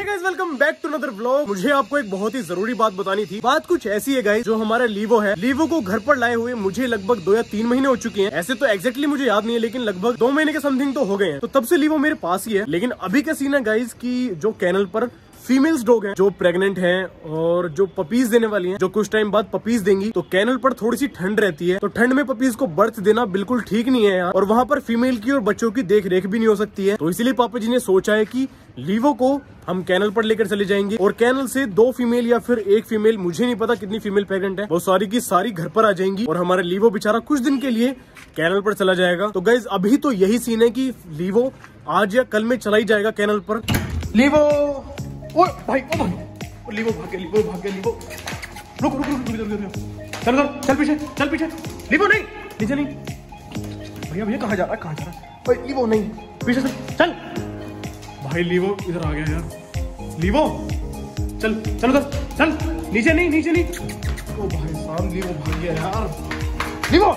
Hey guys, welcome back to another vlog. मुझे आपको एक बहुत ही जरूरी बात बतानी थी। बात कुछ ऐसी है गाइस, जो हमारा लीवो है, लीवो को घर पर लाए हुए मुझे लगभग 2 या 3 महीने हो चुके हैं। ऐसे तो एग्जैक्टली मुझे याद नहीं है, लेकिन लगभग 2 महीने के समथिंग तो हो गए हैं। तो तब से लीवो मेरे पास ही है। लेकिन अभी का सीन है गाइस की जो कैनल पर फीमेल्स डॉग हैं जो प्रेग्नेंट हैं और जो पपीज देने वाली हैं, जो कुछ टाइम बाद पपीज देंगी, तो कैनल पर थोड़ी सी ठंड रहती है। तो ठंड में पपीज को बर्थ देना बिल्कुल ठीक नहीं है यार। और वहाँ पर फीमेल की और बच्चों की देख रेख भी नहीं हो सकती है। तो इसीलिए पापा जी ने सोचा है कि लीवो को हम कैनल पर लेकर चले जाएंगे और कैनल से 2 फीमेल या फिर 1 फीमेल, मुझे नहीं पता कितनी फीमेल प्रेग्नेंट है, वो सारी की सारी घर पर आ जाएंगी और हमारा लीवो बेचारा कुछ दिन के लिए कैनल पर चला जाएगा। तो गाइज अभी तो यही सीन है कि लीवो आज या कल में चला ही जाएगा कैनल पर। लीवो ओ भाई, लीवो भाग गया, लीवो भाग गया, लीवो रुक रुक रुक रुक, चल चल चल पीछे, चल पीछे। लीवो नहीं, नीचे नहीं। भैया भैया कहाँ जा रहा है, कहाँ जा रहा है? भाई लीवो नहीं, पीछे से चल। भाई लीवो इधर आ गया यार। लीवो चल चल उधर चल, नीचे नहीं, नीचे नहीं। ओ भाई साहब, लीवो भाग गया यार। लीवो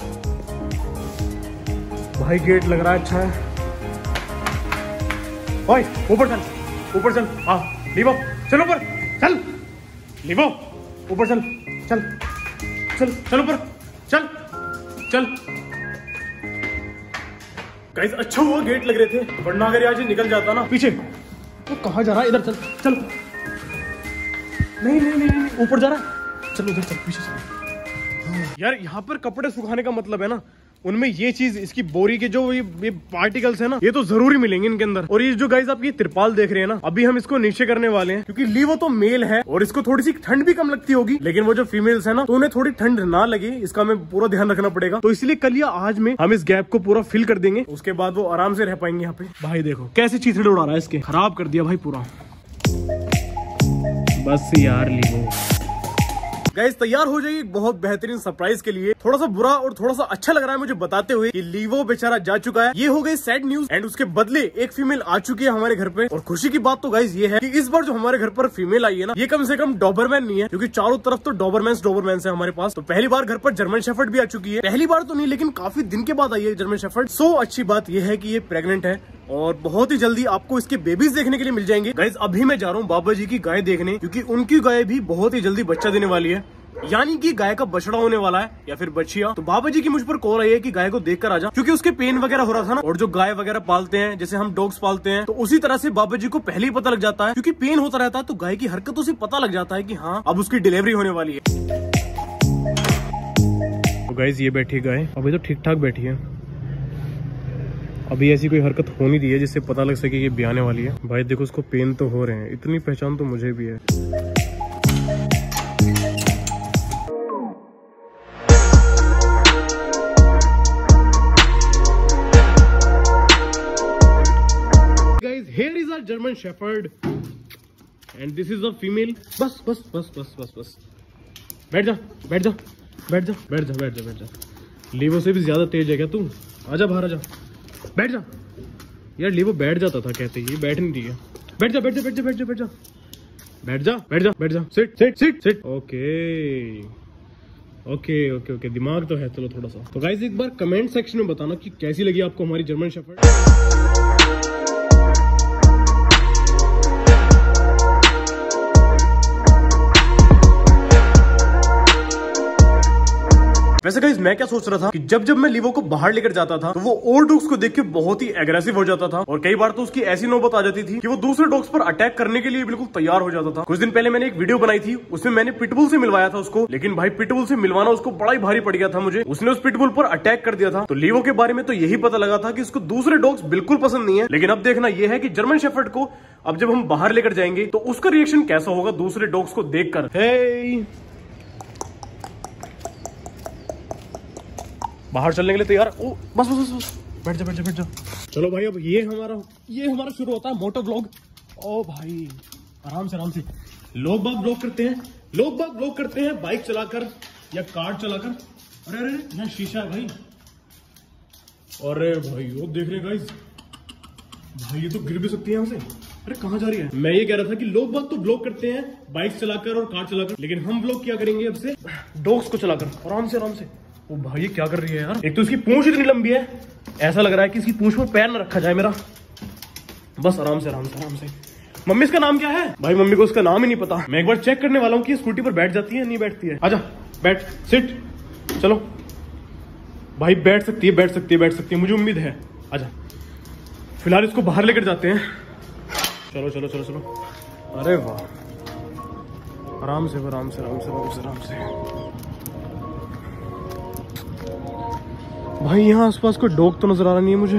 भाई गेट लग रहा है, अच्छा है। ओए ऊपर चल, ऊपर चल। हाँ लीवो चल ऊपर चल, लीवो ऊपर चल, चल चल चल ऊपर चल चल। गाइस अच्छा हुआ गेट लग रहे थे, वरना अगर आज निकल जाता ना पीछे। तो कहाँ जा रहा है? इधर चल चल। नहीं नहीं नहीं नहीं, ऊपर जा रहा है, चल उधर चल, पीछे चल। यार यहाँ पर कपड़े सुखाने का मतलब है ना, उनमें ये चीज, इसकी बोरी के जो ये पार्टिकल्स है ना, ये तो जरूरी मिलेंगे इनके अंदर। और ये जो गाइस आप ये तिरपाल देख रहे हैं ना, अभी हम इसको नीचे करने वाले हैं, क्योंकि लीवो तो मेल है और इसको थोड़ी सी ठंड भी कम लगती होगी। लेकिन वो जो फीमेल्स है ना, तो उन्हें थोड़ी ठंड ना लगे, इसका हमें पूरा ध्यान रखना पड़ेगा। तो इसलिए कल या आज में हम इस गैप को पूरा फिल कर देंगे, उसके बाद वो आराम से रह पाएंगे यहाँ पे। भाई देखो कैसे चीथड़े उड़ा रहा है, इसके खराब कर दिया भाई पूरा। बस यार लीवो। गाइस तैयार हो जाइए एक बहुत बेहतरीन सरप्राइज के लिए। थोड़ा सा बुरा और थोड़ा सा अच्छा लग रहा है मुझे बताते हुए कि लीवो बेचारा जा चुका है। ये हो गई सैड न्यूज एंड उसके बदले एक फीमेल आ चुकी है हमारे घर पे। और खुशी की बात तो गाइस ये है कि इस बार जो हमारे घर पर फीमेल आई है ना, ये कम से कम डॉबरमैन नहीं है, क्योंकि चारों तरफ तो डॉबरमैन है हमारे पास। तो पहली बार घर पर जर्मन शेफर्ड भी आ चुकी है। पहली बार तो नहीं, लेकिन काफी दिन के बाद आई है जर्मन शेफर्ड। सो अच्छी बात यह है कि ये प्रेग्नेंट है और बहुत ही जल्दी आपको इसके बेबीज देखने के लिए मिल जाएंगे। गाइस अभी मैं जा रहा हूँ बाबा जी की गाय देखने, क्योंकि उनकी गाय भी बहुत ही जल्दी बच्चा देने वाली है, यानी कि गाय का बछड़ा होने वाला है या फिर बछिया। तो बाबा जी की मुझ पर कॉल आई है कि गाय को देखकर आ जा, क्योंकि उसके पेन वगैरह हो रहा था ना। और जो गाय वगैरह पालते हैं, जैसे हम डॉग्स पालते हैं, तो उसी तरह से बाबा जी को पहले ही पता लग जाता है, क्योंकि पेन होता रहता है। तो गाय की हरकतों से पता लग जाता है कि हाँ अब उसकी डिलीवरी होने वाली है। तो गाइस ये बैठी गाय अभी तो ठीक ठाक बैठी है, अभी ऐसी कोई हरकत हो नहीं रही है जिससे पता लग सके कि ये ब्याने वाली है। भाई देखो उसको पेन तो हो रहे हैं, इतनी पहचान तो मुझे भी है। Guys, here is our German Shepherd and this is a female. बस बस बस बस बस बस, बैठ जा बैठ जा बैठ जा बैठ जा बैठ जा बैठ जा। लीवो से भी ज्यादा तेज है क्या तू? आजा बाहर आजा, बैठ जा। यार लीवो बैठ जाता था कहते ही, बैठ नहीं रही है। बैठ जा बैठ जा बैठ जा बैठ जा बैठ जा बैठ जा बैठ जा बैठ जा, sit sit sit sit. Okay okay okay okay, दिमाग तो है चलो थोड़ा सा। तो गाइस एक बार कमेंट सेक्शन में बताना कि कैसी लगी आपको हमारी जर्मन शेफर्ड। वैसे गाइस मैं क्या सोच रहा था कि जब जब मैं लीवो को बाहर लेकर जाता था, तो वो और डॉग्स को देख के बहुत ही एग्रेसिव हो जाता था। और कई बार तो उसकी ऐसी नौबत आ जाती थी कि वो दूसरे डॉग्स पर अटैक करने के लिए बिल्कुल तैयार हो जाता था। कुछ दिन पहले मैंने एक वीडियो बनाई थी, उसमें मैंने पिटबुल से मिलवाया था उसको, लेकिन भाई पिटबुल से मिलवाना उसको बड़ा ही भारी पड़ गया था मुझे। उसने उस पिटबुल पर अटैक कर दिया था। तो लीवो के बारे में तो यही पता लगा था कि उसको दूसरे डॉग्स बिल्कुल पसंद नहीं है। लेकिन अब देखना यह है कि जर्मन शेफर्ड को अब जब हम बाहर लेकर जाएंगे तो उसका रिएक्शन कैसा होगा दूसरे डॉग्स को देखकर। हे बाहर चलने के लिए तैयार? ओ बस बस बस बस, बैठ जा बैठ जा बैठ जा। चलो भाई अब ये हमारा शुरू होता है मोटो व्लॉग। ओ भाई आराम से आराम से। लोग बाग व्लॉग करते हैं बाइक चलाकर या कार चलाकर। अरे अरे यहाँ शीशा है भाई। अरे भाई वो देख रहे गाइस, भाई ये तो गिर भी सकती है यहाँ से। अरे कहाँ जा रही है? मैं ये कह रहा था कि लोग बाग तो व्लॉग करते हैं बाइक चलाकर और कार चलाकर, लेकिन हम व्लॉग क्या करेंगे अब से डॉग्स को चलाकर, आराम से आराम से। ओ भाई ये क्या कर रही है यार? एक तो इसकी पूंछ इतनी लंबी है, ऐसा लग रहा है कि इसकी पूंछ पर पैर न रखा जाए मेरा। बस आराम से आराम से आराम से। मम्मी इसका नाम क्या है? भाई मम्मी को उसका नाम ही नहीं पता। मैं एक बार चेक करने वाला हूँ कि स्कूटी पर बैठ जाती है नहीं बैठती है। आजा बैठ, सिट, चलो भाई बैठ सकती है, बैठ सकती है, बैठ सकती है, मुझे उम्मीद है। आजा फिलहाल इसको बाहर लेकर जाते हैं। चलो चलो चलो चलो। अरे वाह, आराम से आराम से आराम से आराम से आराम से। भाई यहाँ आसपास कोई डॉग तो नजर आ रहा नहीं है मुझे।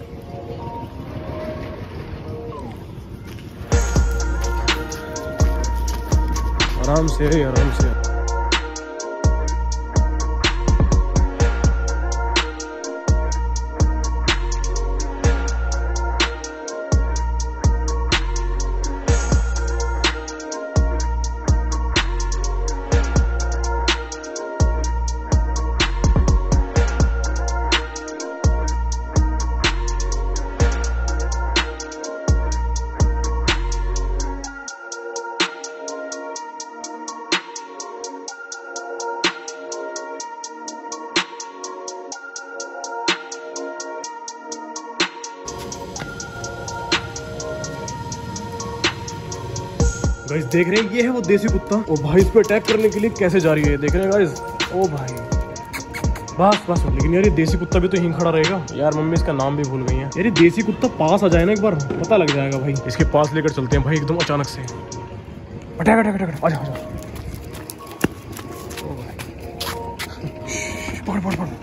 आराम से आराम से। गाइस देख रहे हैं, ये है वो देसी कुत्ता। और भाई इस पे अटैक करने के लिए कैसे जा रही है, देख रहे हैं गाइस। ओ भाई बस बस। लेकिन यार ये देसी कुत्ता भी तो यहीं खड़ा रहेगा यार। मम्मी इसका नाम भी भूल गई है यार। ये देसी कुत्ता पास आ जाए ना एक बार, पता लग जाएगा भाई। इसके पास लेकर चलते हैं भाई एकदम अचानक से। अटैक अटैक अटैक, आजा आजा। पकड़ पकड़ पकड़।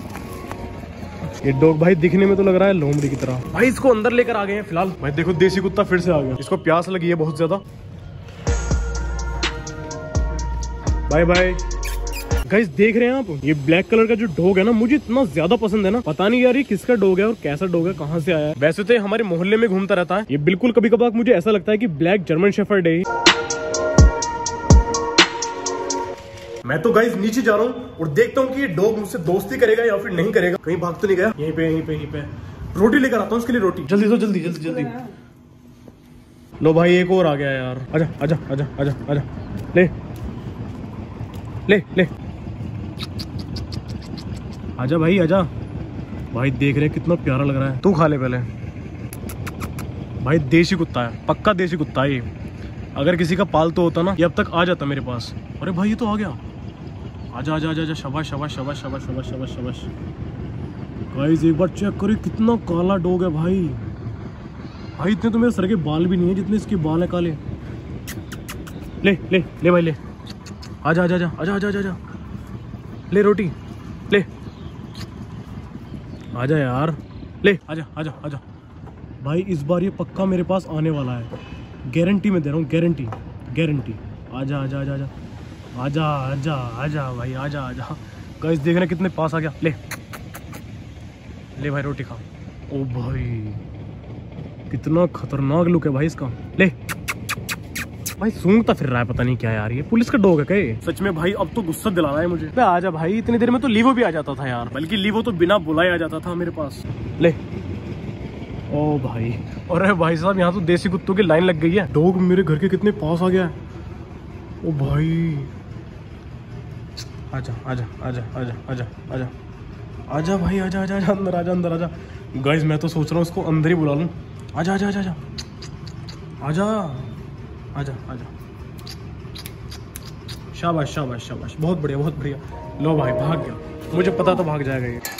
ये डॉग भाई दिखने में तो लग रहा है लोमड़ी की तरह। भाई इसको अंदर लेकर आ गए हैं फिलहाल। भाई देखो देसी कुत्ता फिर से आ गया। इसको प्यास लगी है बहुत ज्यादा। Bye bye. गाइस देख रहे हैं आप, ये ब्लैक कलर का जो डॉग है ना, मुझे इतना ज्यादा पसंद है ना। पता नहीं यार ये किसका डॉग है और कैसा डॉग है, कहाँ से आया है। वैसे तो हमारे मोहल्ले में घूमता रहता है ये। बिल्कुल कभी कभार मुझे ऐसा लगता है कि ब्लैक जर्मन शेफर्ड है। मैं तो गाइस नीचे जा रहा हूँ और देखता हूँ कि ये डॉग मुझसे दोस्ती करेगा या फिर नहीं करेगा। कहीं भाग तो नहीं गया। यहीं पे यहीं पे यहीं पे रोटी लेकर आता हूँ उसके लिए। रोटी जल्दी दो, जल्दी जल्दी जल्दी। लो भाई एक और आ गया यार। आजा आजा आजा आजा आजा। ले ले ले, आजा भाई आजा। भाई देख रहे हैं कितना प्यारा लग रहा है। तू खा ले पहले। भाई देसी कुत्ता है, पक्का देसी कुत्ता है ये। अगर किसी का पालतू होता ना, ये अब तक आ जाता मेरे पास। अरे भाई ये तो आ गया। आजा आजा आजा। शाबाश शाबाश शाबाश शाबाश शाबाश शाबाश शाबाश। गाइस एक बार चेक करो कितना काला डॉग है भाई। भाई इतने तो मेरे सर के बाल भी नहीं है जितने इसके बाल है काले। ले ले ले भाई ले। आजा आजा आजा आजा आजा आजा। ले रोटी ले। आजा यार ले। आजा आजा आजा। भाई इस बार ये पक्का मेरे पास आने वाला है, गारंटी में दे रहा हूँ, गारंटी गारंटी। आजा आजा आजा आजा आजा आजा आजा भाई आजा आजा। गाइस देख रहे हैं कितने पास आ गया। ले ले भाई रोटी खा। ओ भाई कितना खतरनाक लुक है भाई इसका। ले भाई सूंघता फिर रहा है, पता नहीं क्या यार। ये पुलिस का डॉग है क्या? सच में भाई अब तो गुस्सा दिला रहा है मुझे। आजा भाई, इतनी देर में तो लीवो भी आ जाता था यार। बल्कि लीवो तो बिना बुलाए आ जाता था मेरे पास। ले। ओ भाई, अरे भाई साहब यहाँ तो देसी कुत्तों की लाइन लग गई है। डॉग मेरे घर के कितने पास आ गया है। ओ भाई आजा आजा आजा आजा आजा आजा आजा भाई आजा आजा आजा। अंदर आजा अंदर आजा। गाइस मैं तो सोच रहा हूँ उसको अंदर ही बुला लूँ। आजा आजा आजा आजा आजा आजा आजा। शाबाश शाबाश शाबाश, बहुत बढ़िया बहुत बढ़िया। लो भाई भाग गया, मुझे पता तो भाग जाएगा ये।